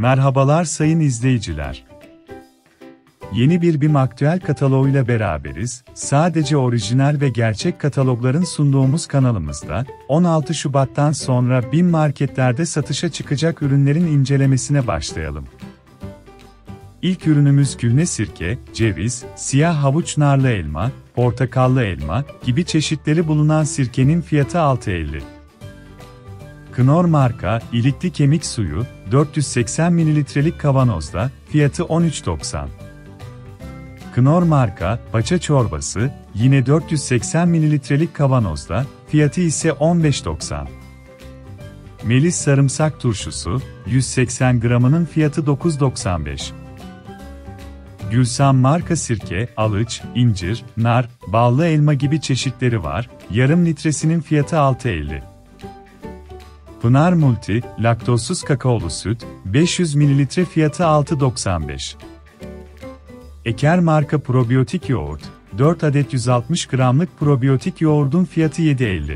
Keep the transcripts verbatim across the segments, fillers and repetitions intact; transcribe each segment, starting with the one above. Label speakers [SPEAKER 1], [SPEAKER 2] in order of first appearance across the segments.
[SPEAKER 1] Merhabalar sayın izleyiciler. Yeni bir BİM Aktüel kataloğuyla beraberiz. Sadece orijinal ve gerçek katalogların sunduğumuz kanalımızda, on altı Şubat'tan sonra BİM marketlerde satışa çıkacak ürünlerin incelemesine başlayalım. İlk ürünümüz kühne sirke, ceviz, siyah havuç narlı elma, portakallı elma gibi çeşitleri bulunan sirkenin fiyatı altı elli. Knorr marka, ilikli kemik suyu, dört yüz seksen mililitrelik kavanozda, fiyatı on üç doksan. Knorr marka, paça çorbası, yine dört yüz seksen mililitrelik kavanozda, fiyatı ise on beş doksan. Melis sarımsak turşusu, yüz seksen gramının fiyatı dokuz doksan beş. Gülsan marka sirke, alıç, incir, nar, ballı elma gibi çeşitleri var, yarım litresinin fiyatı altı elli. Pınar Multi, laktozsuz kakaolu süt, beş yüz mililitre fiyatı altı doksan beş. Eker marka probiyotik yoğurt, dört adet yüz altmış gramlık probiyotik yoğurdun fiyatı yedi elli.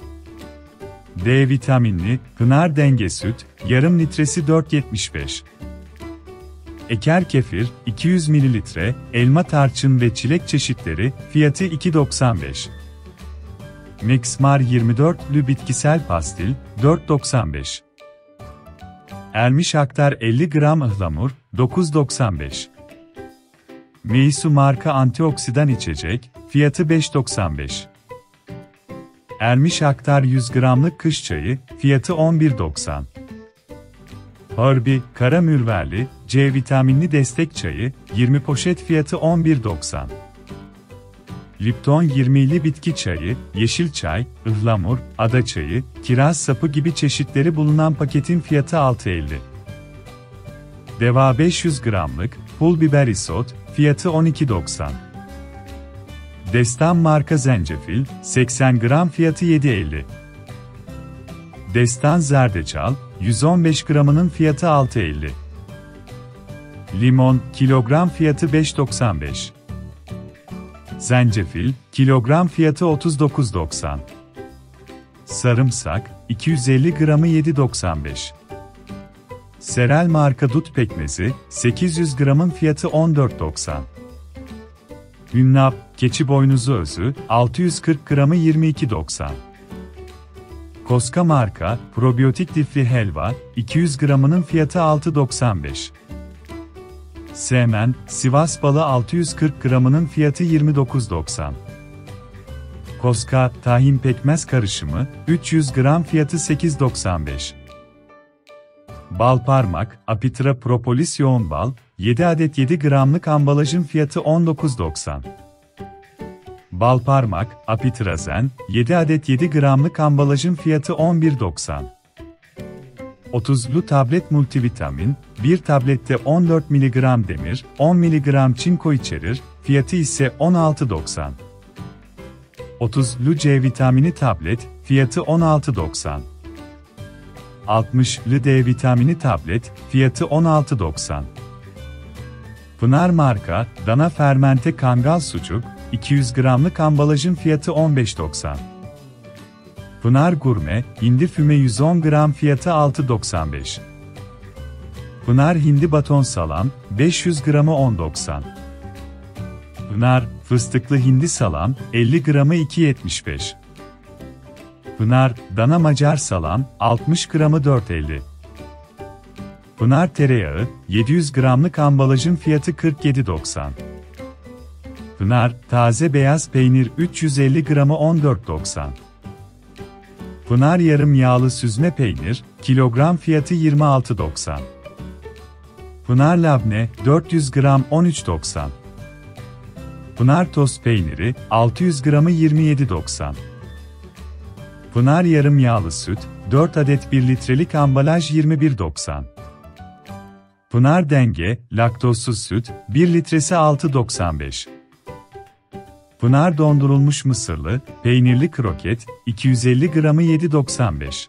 [SPEAKER 1] D vitaminli, Pınar denge süt, yarım litresi dört yetmiş beş. Eker kefir, iki yüz mililitre, elma tarçın ve çilek çeşitleri, fiyatı iki doksan beş. Mexmar yirmi dörtlü bitkisel pastil, dört doksan beş. Ermiş Aktar elli gram ıhlamur, dokuz doksan beş. Meisu marka antioksidan içecek, fiyatı beş doksan beş. Ermiş Aktar yüz gramlık kış çayı, fiyatı on bir doksan. Herbie, kara mürverli, C vitaminli destek çayı, yirmi poşet fiyatı on bir doksan. Lipton yirmili bitki çayı, yeşil çay, ıhlamur, ada çayı, kiraz sapı gibi çeşitleri bulunan paketin fiyatı altı elli. Deva beş yüz gramlık, pul biber isot, fiyatı on iki doksan. Destan marka zencefil, seksen gram fiyatı yedi elli. Destan zerdeçal, yüz on beş gramının fiyatı altı elli. Limon, kilogram fiyatı beş doksan beş. Zencefil, kilogram fiyatı otuz dokuz doksan. Sarımsak, iki yüz elli gramı yedi doksan beş. Serel marka dut pekmezi, sekiz yüz gramın fiyatı on dört doksan. Hünnap, keçi boynuzu özü, altı yüz kırk gramı yirmi iki doksan. Koska marka, probiyotik lifli helva, iki yüz gramının fiyatı altı doksan beş. Semen, Sivas balı altı yüz kırk gramının fiyatı yirmi dokuz doksan. Koska, tahin pekmez karışımı, üç yüz gram fiyatı sekiz doksan beş. Bal parmak, Apitra propolis yoğun bal, yedi adet yedi gramlık ambalajın fiyatı on dokuz doksan. Bal parmak, Apitrazen, yedi adet yedi gramlık ambalajın fiyatı on bir doksan. otuzlu tablet multivitamin, bir tablette on dört miligram demir, on miligram çinko içerir, fiyatı ise on altı doksan. otuzlu C vitamini tablet, fiyatı on altı doksan. altmışlı D vitamini tablet, fiyatı on altı doksan. Pınar marka, dana fermente kangal sucuk, iki yüz gramlık ambalajın fiyatı on beş doksan. Pınar Gurme, hindi füme yüz on gram fiyatı altı doksan beş. Pınar hindi baton salam, beş yüz gramı on doksan. Pınar, fıstıklı hindi salam, elli gramı iki yetmiş beş. Pınar, dana Macar salam, altmış gramı dört elli. Pınar tereyağı, yedi yüz gramlık ambalajın fiyatı kırk yedi doksan. Pınar, taze beyaz peynir üç yüz elli gramı on dört doksan. Pınar yarım yağlı süzme peynir, kilogram fiyatı yirmi altı doksan. Pınar labne, dört yüz gram on üç doksan. Pınar tost peyniri, altı yüz gramı yirmi yedi doksan. Pınar yarım yağlı süt, dört adet bir litrelik ambalaj yirmi bir doksan. Pınar denge, laktozsuz süt, bir litresi altı doksan beş. Pınar dondurulmuş mısırlı, peynirli kroket, iki yüz elli gramı yedi doksan beş.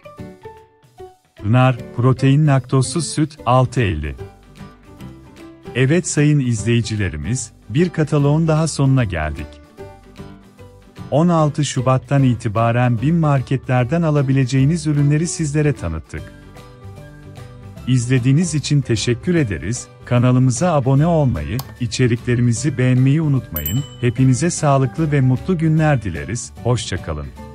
[SPEAKER 1] Pınar, protein laktozsuz süt, altı elli. Evet sayın izleyicilerimiz, bir kataloğun daha sonuna geldik. on altı Şubat'tan itibaren BİM marketlerden alabileceğiniz ürünleri sizlere tanıttık. İzlediğiniz için teşekkür ederiz. Kanalımıza abone olmayı, içeriklerimizi beğenmeyi unutmayın. Hepinize sağlıklı ve mutlu günler dileriz. Hoşça kalın.